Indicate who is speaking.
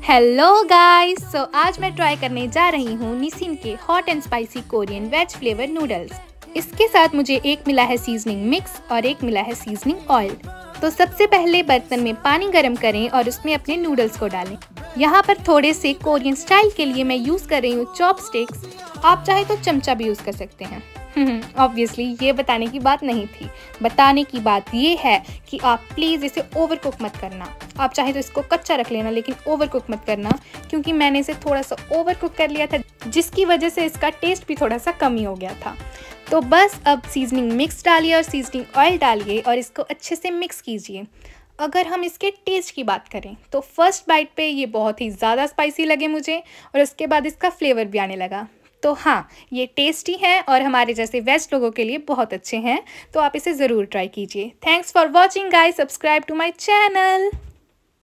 Speaker 1: Hello guys. आज मैं try करने जा रही हूँ निसिन के hot and spicy Korean veg flavour noodles. इसके साथ मुझे एक मिला है सीजनिंग मिक्स और एक मिला है सीजनिंग ऑयल। तो सबसे पहले बर्तन में पानी गरम करें और उसमें अपने नूडल्स को डालें। यहाँ पर थोड़े से कोरियन स्टाइल के लिए मैं यूज कर रही हूँ चॉपस्टिक्स। आप चाहे तो चमचा भी यूज कर सकते हैं। ऑब्वियसली ये बताने की बात नहीं थी। बताने की बात ये है कि आप प्लीज़ इसे ओवर कुक मत करना। आप चाहे तो इसको कच्चा रख लेना, लेकिन ओवर कुक मत करना, क्योंकि मैंने इसे थोड़ा सा ओवर कुक कर लिया था, जिसकी वजह से इसका टेस्ट भी थोड़ा सा कम ही हो गया था। तो बस अब सीजनिंग मिक्स डालिए और सीजनिंग ऑयल डालिए और इसको अच्छे से मिक्स कीजिए। अगर हम इसके टेस्ट की बात करें तो फर्स्ट बाइट पे ये बहुत ही ज़्यादा स्पाइसी लगे मुझे, और उसके बाद इसका फ्लेवर भी आने लगा। तो हाँ, ये टेस्टी हैं और हमारे जैसे वेज लोगों के लिए बहुत अच्छे हैं। तो आप इसे ज़रूर ट्राई कीजिए। Thanks for watching guys. Subscribe to my channel.